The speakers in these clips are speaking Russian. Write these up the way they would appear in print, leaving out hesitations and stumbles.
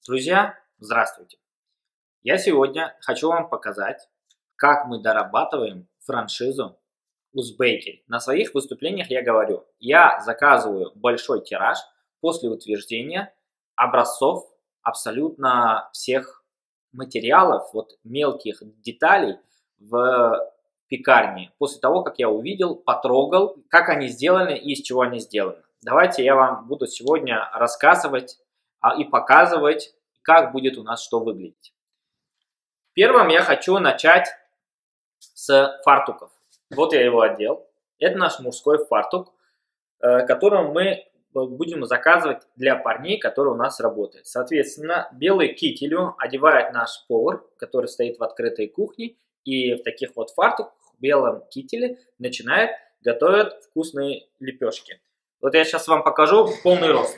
Друзья, здравствуйте! Я сегодня хочу вам показать, как мы дорабатываем франшизу Узбекери. На своих выступлениях я говорю, я заказываю большой тираж после утверждения образцов абсолютно всех материалов, вот мелких деталей в пекарне. После того, как я увидел, потрогал, как они сделаны и из чего они сделаны. Давайте я вам буду сегодня рассказывать и показывать, как будет у нас что выглядеть. Первым я хочу начать с фартуков. Вот я его одел. Это наш мужской фартук, которым мы будем заказывать для парней, которые у нас работают. Соответственно, белый кителю одевает наш повар, который стоит в открытой кухне, и в таких вот фартуках, в белом кителе, начинает готовить вкусные лепешки. Вот я сейчас вам покажу в полный рост.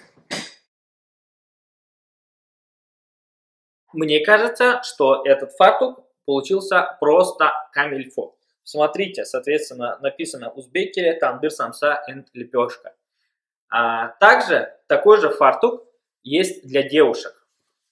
Мне кажется, что этот фартук получился просто камильфо. Смотрите, соответственно, написано Узбекери, тандыр, самса и лепешка. Также такой же фартук есть для девушек.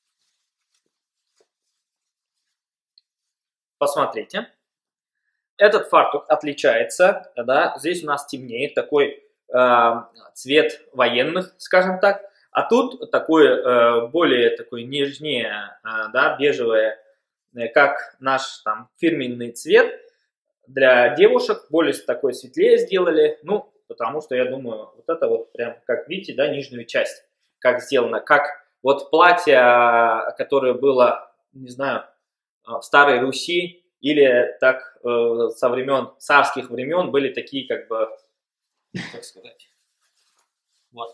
Посмотрите. Этот фартук отличается, да, здесь у нас темнеет, такой цвет военных, скажем так. А тут такой более такой нежнее, да, бежевое, как наш там фирменный цвет. Для девушек более такой светлее сделали, ну, потому что я думаю, вот это вот прям, как видите, да, нижнюю часть, как сделано, как вот платье, которое было, не знаю, в Старой Руси, или так со времен, царских времен были такие, как бы, как сказать, вот.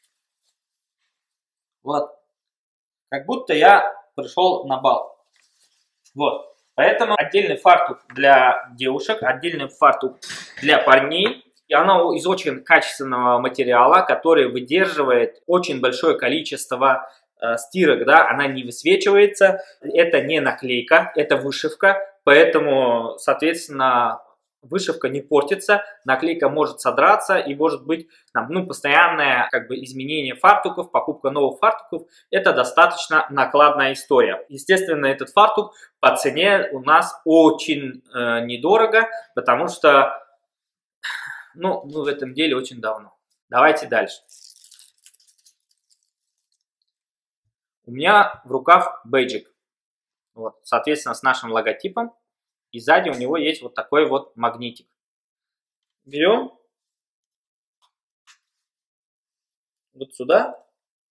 Вот, как будто я пришел на бал. Вот, поэтому отдельный фартук для девушек, отдельный фартук для парней. И оно из очень качественного материала, который выдерживает очень большое количество стирок, да, она не высвечивается. Это не наклейка, это вышивка, поэтому, соответственно, вышивка не портится, наклейка может содраться и может быть постоянное как бы изменение фартуков, покупка новых фартуков. Это достаточно накладная история. Естественно, этот фартук по цене у нас очень недорого, потому что мы в этом деле очень давно. Давайте дальше. У меня в руках бейджик, вот, соответственно, с нашим логотипом. И сзади у него есть вот такой вот магнитик. Берем вот сюда.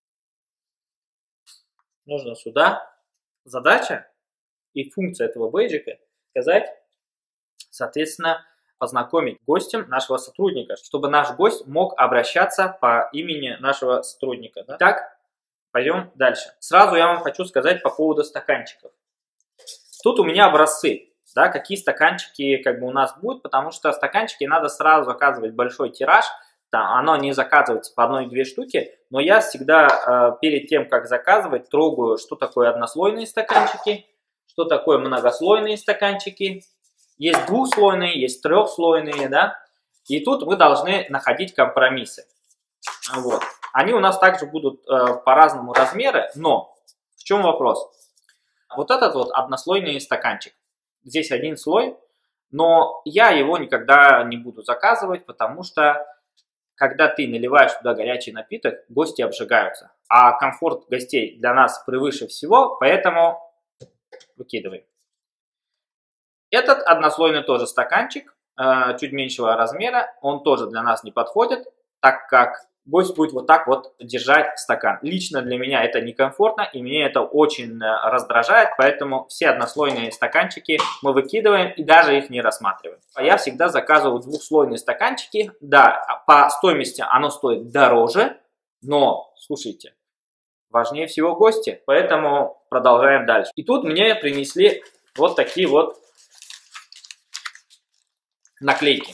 Нужно сюда. Задача и функция этого бейджика сказать, соответственно, познакомить гостем нашего сотрудника, чтобы наш гость мог обращаться по имени нашего сотрудника. Да? Так, пойдем дальше. Сразу я вам хочу сказать по поводу стаканчиков. Тут у меня образцы. Да, какие стаканчики как бы у нас будут, потому что стаканчики надо сразу заказывать большой тираж, там, оно не заказывается по 1-2 штуки, но я всегда перед тем, как заказывать, трогаю, что такое однослойные стаканчики, что такое многослойные стаканчики, есть двухслойные, есть трехслойные, да, и тут мы должны находить компромиссы. Вот. Они у нас также будут по-разному размеры, но в чем вопрос? Вот этот вот однослойный стаканчик. Здесь один слой, но я его никогда не буду заказывать, потому что, когда ты наливаешь туда горячий напиток, гости обжигаются. А комфорт гостей для нас превыше всего, поэтому выкидываем. Этот однослойный тоже стаканчик, чуть меньшего размера, он тоже для нас не подходит, так как гость будет вот так вот держать стакан. Лично для меня это некомфортно, и мне это очень раздражает, поэтому все однослойные стаканчики мы выкидываем и даже их не рассматриваем. Я всегда заказываю двухслойные стаканчики. Да, по стоимости оно стоит дороже, но, слушайте, важнее всего гости, поэтому продолжаем дальше. И тут мне принесли вот такие вот наклейки.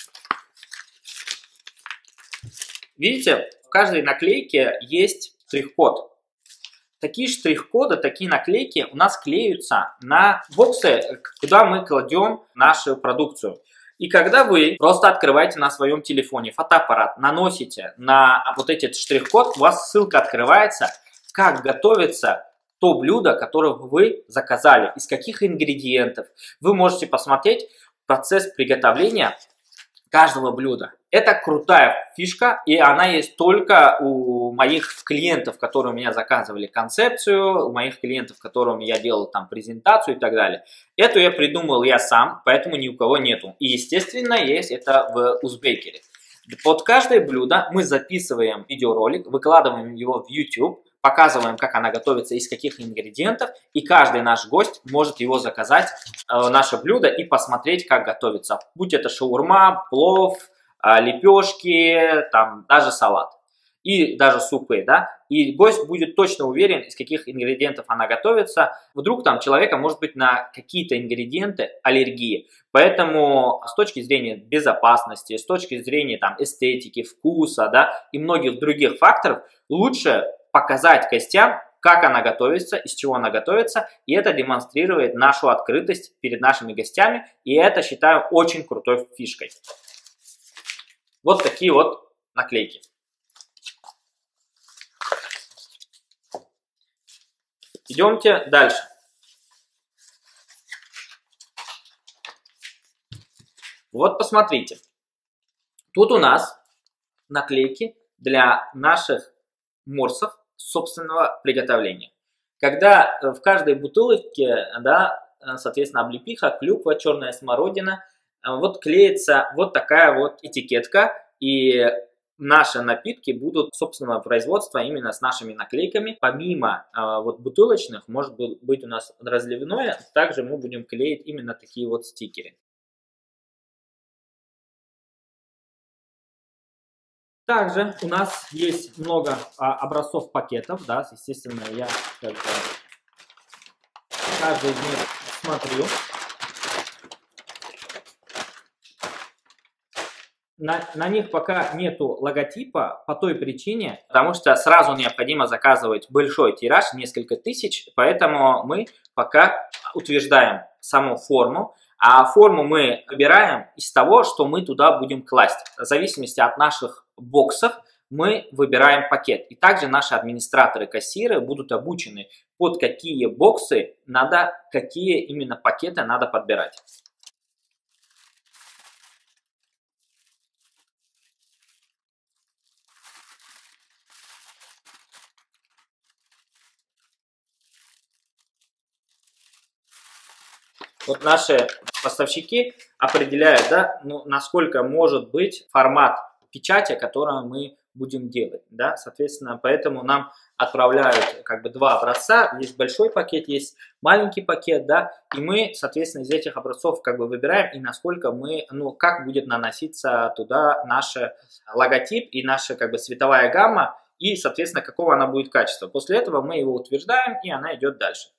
Видите, в каждой наклейке есть штрих-код. Такие штрих-коды, такие наклейки у нас клеются на боксы, куда мы кладем нашу продукцию. И когда вы просто открываете на своем телефоне фотоаппарат, наносите на вот этот штрих-код, у вас ссылка открывается, как готовится то блюдо, которое вы заказали, из каких ингредиентов. Вы можете посмотреть процесс приготовления каждого блюда. Это крутая фишка, и она есть только у моих клиентов, которые у меня заказывали концепцию, у моих клиентов, которым я делал там презентацию и так далее. Эту я придумал я сам, поэтому ни у кого нету. И естественно есть это в Узбекере. Под каждое блюдо мы записываем видеоролик, выкладываем его в YouTube, показываем, как она готовится, из каких ингредиентов, и каждый наш гость может его заказать, наше блюдо, и посмотреть, как готовится. Будь это шаурма, плов, лепешки, там, даже салат. И даже супы, да, и гость будет точно уверен, из каких ингредиентов она готовится. Вдруг там человека может быть на какие-то ингредиенты аллергии. Поэтому с точки зрения безопасности, с точки зрения там эстетики, вкуса, да, и многих других факторов, лучше показать гостям, как она готовится, из чего она готовится, и это демонстрирует нашу открытость перед нашими гостями, и это считаю очень крутой фишкой. Вот такие вот наклейки. Идемте дальше. Вот посмотрите. Тут у нас наклейки для наших морсов собственного приготовления. Когда в каждой бутылочке, да, соответственно, облепиха, клюква, черная смородина, вот клеится вот такая вот этикетка, и наши напитки будут собственного производства именно с нашими наклейками. Помимо вот бутылочных, может быть у нас разливное, также мы будем клеить именно такие вот стикеры. Также у нас есть много образцов пакетов, да, естественно, я каждый из них смотрю. На них пока нету логотипа по той причине, потому что сразу необходимо заказывать большой тираж, несколько тысяч, поэтому мы пока утверждаем саму форму, а форму мы выбираем из того, что мы туда будем класть. В зависимости от наших боксов мы выбираем пакет. И также наши администраторы, кассиры будут обучены, под какие боксы надо, какие именно пакеты надо подбирать. Вот наши поставщики определяют, да, ну, насколько может быть формат печати, который мы будем делать, да, соответственно, поэтому нам отправляют как бы два образца, есть большой пакет, есть маленький пакет, да, и мы, соответственно, из этих образцов как бы выбираем, и насколько мы, ну, как будет наноситься туда наш логотип и наша как бы цветовая гамма, и, соответственно, какого она будет качества. После этого мы его утверждаем, и она идет дальше.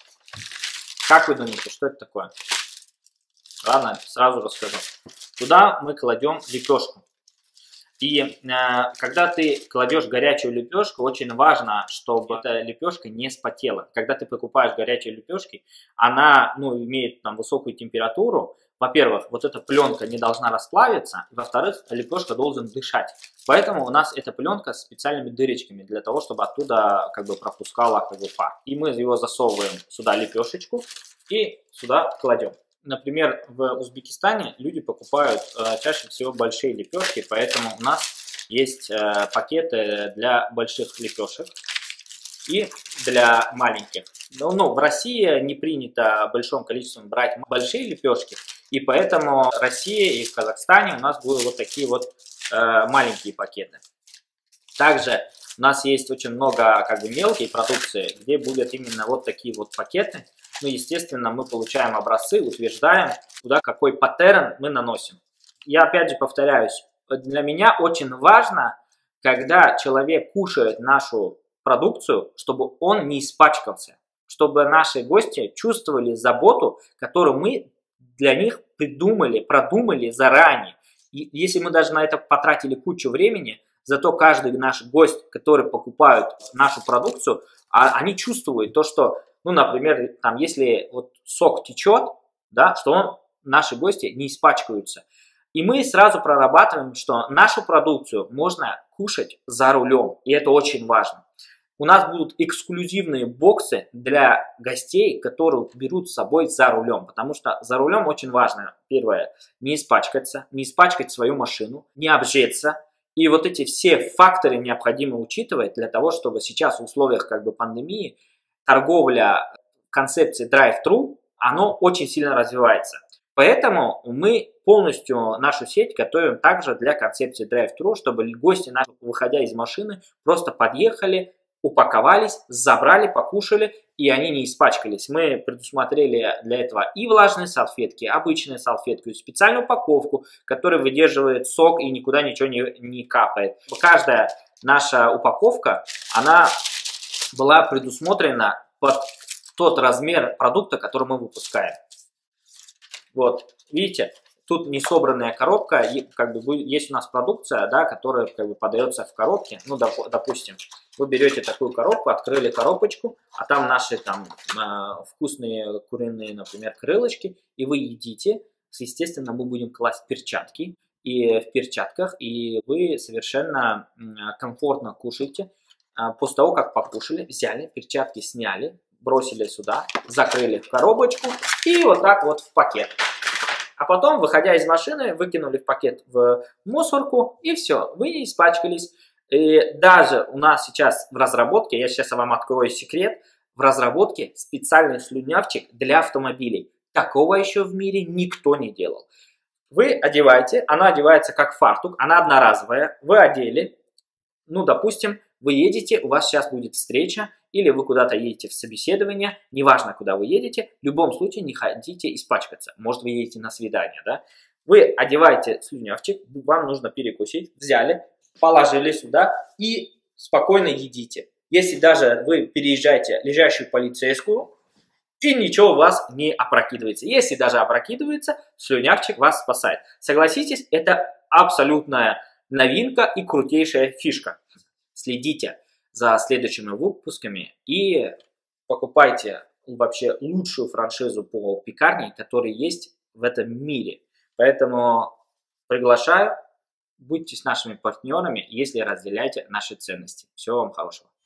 Как вы думаете, что это такое? Ладно, сразу расскажу. Туда мы кладем лепешку. И когда ты кладешь горячую лепешку, очень важно, чтобы эта лепешка не спотела. Когда ты покупаешь горячие лепешки, она, ну, имеет там высокую температуру. Во-первых, вот эта пленка не должна расплавиться. Во-вторых, лепешка должен дышать. Поэтому у нас эта пленка с специальными дырочками, для того, чтобы оттуда как бы пропускала как бы пар. И мы его засовываем сюда лепешечку и сюда кладем. Например, в Узбекистане люди покупают чаще всего большие лепешки, поэтому у нас есть пакеты для больших лепешек и для маленьких. Ну, в России не принято большим количеством брать большие лепешки, и поэтому в России и в Казахстане у нас будут вот такие вот маленькие пакеты. Также у нас есть очень много как бы мелкой продукции, где будут именно вот такие вот пакеты. Ну, естественно, мы получаем образцы, утверждаем, куда какой паттерн мы наносим. Я опять же повторяюсь, для меня очень важно, когда человек кушает нашу продукцию, чтобы он не испачкался, чтобы наши гости чувствовали заботу, которую мы для них продумали заранее. И если мы даже на это потратили кучу времени, зато каждый наш гость, который покупает нашу продукцию, они чувствуют то, что, ну, например, там, если вот сок течет, да, что наши гости не испачкаются. И мы сразу прорабатываем, что нашу продукцию можно кушать за рулем, и это очень важно. У нас будут эксклюзивные боксы для гостей, которые берут с собой за рулем. Потому что за рулем очень важно, первое, не испачкаться, не испачкать свою машину, не обжеться. И вот эти все факторы необходимо учитывать для того, чтобы сейчас в условиях как бы пандемии торговля концепции drive-thru, оно очень сильно развивается. Поэтому мы полностью нашу сеть готовим также для концепции drive-thru, чтобы гости наши, выходя из машины, просто подъехали, упаковались, забрали, покушали, и они не испачкались. Мы предусмотрели для этого и влажные салфетки, обычные салфетки, специальную упаковку, которая выдерживает сок и никуда ничего не капает. Каждая наша упаковка, она была предусмотрена под тот размер продукта, который мы выпускаем. Вот, видите, тут не собранная коробка, как бы есть у нас продукция, да, которая как бы подается в коробке. Ну, допустим, вы берете такую коробку, открыли коробочку, а там наши там вкусные куриные, например, крылышки, и вы едите. Естественно, мы будем класть перчатки и в перчатках, и вы совершенно комфортно кушаете. После того, как покушали, взяли, перчатки сняли, бросили сюда, закрыли в коробочку и вот так вот в пакет. А потом, выходя из машины, выкинули в пакет в мусорку, и все, вы не испачкались. И даже у нас сейчас в разработке, я сейчас вам открою секрет, в разработке специальный слюнявчик для автомобилей. Такого еще в мире никто не делал. Вы одеваете, она одевается как фартук, она одноразовая, вы одели, ну, допустим, вы едете, у вас сейчас будет встреча, или вы куда-то едете в собеседование, неважно, куда вы едете, в любом случае не хотите испачкаться. Может, вы едете на свидание, да? Вы одеваете слюнявчик, вам нужно перекусить, взяли, положили сюда и спокойно едите. Если даже вы переезжаете лежащую полицейскую, и ничего у вас не опрокидывается. Если даже опрокидывается, слюнявчик вас спасает. Согласитесь, это абсолютная новинка и крутейшая фишка. Следите за следующими выпусками и покупайте вообще лучшую франшизу по пекарне, которая есть в этом мире. Поэтому приглашаю, будьте с нашими партнерами, если разделяете наши ценности. Всего вам хорошего.